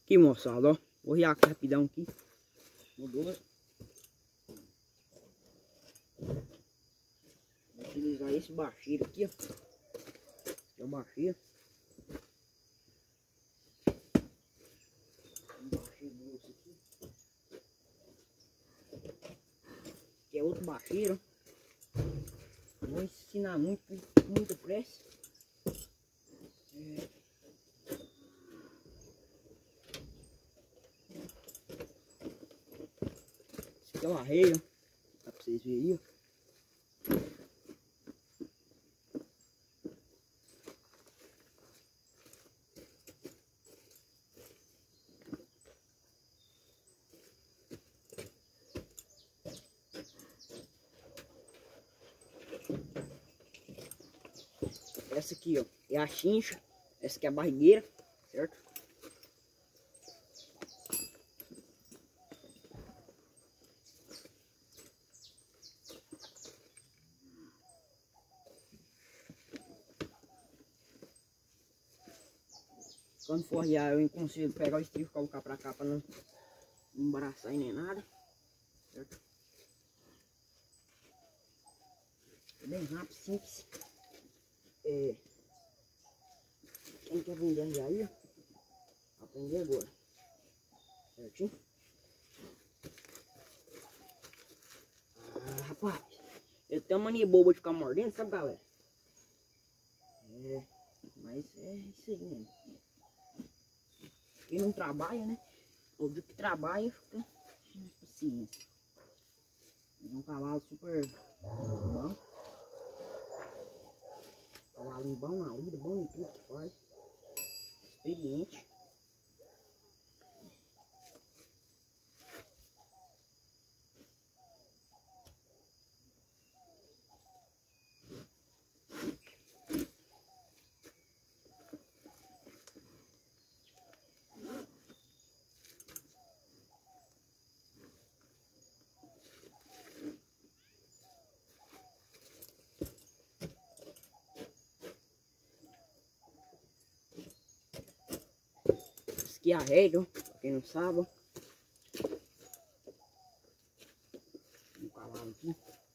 Aqui, moçada, ó. Vou riar aqui rapidão aqui. Mudou. Vou utilizar esse bacheiro aqui, ó. Esse é o bacheiro. Um bacheiro grosso aqui. Que é outro bacheiro. Vou ensinar muita pressa. Esse aqui é o arreio, ó. Dá pra vocês verem aí, ó. Essa aqui, ó, é a chincha. Essa aqui é a barrigueira, certo? Quando for riar, eu consigo pegar o estribo e colocar pra cá pra não embaraçar e nem nada, certo? É bem rápido, simples. Quem quer aprender a riar aí, ó, aprender agora, certinho? Ah, rapaz, eu tenho uma mania boba de ficar mordendo, sabe, galera? Mas é isso aí mesmo. Quem não trabalha, né? Óbvio que trabalha, fica sem paciência. É um cavalo super bom. Cavalinho bom na lida, bom em tudo que faz. Experiente. Aqui é a régua, pra quem não sabe. Um cavalo aqui.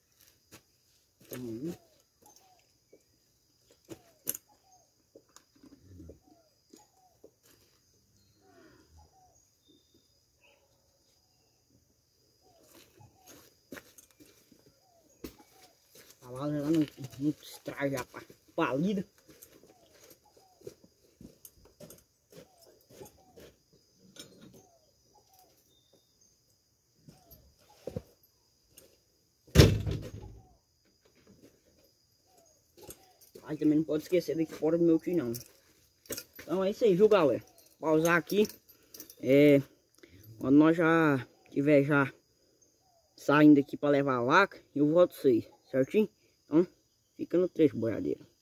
O cavalo lá no estrago já palido. Aí também não pode esquecer daqui fora do meu tio não. Então é isso aí, viu, galera? Pausar aqui. Quando nós já tiver já saindo aqui para levar a vaca, eu volto vocês, certinho? Então fica no trecho, boiadeiro.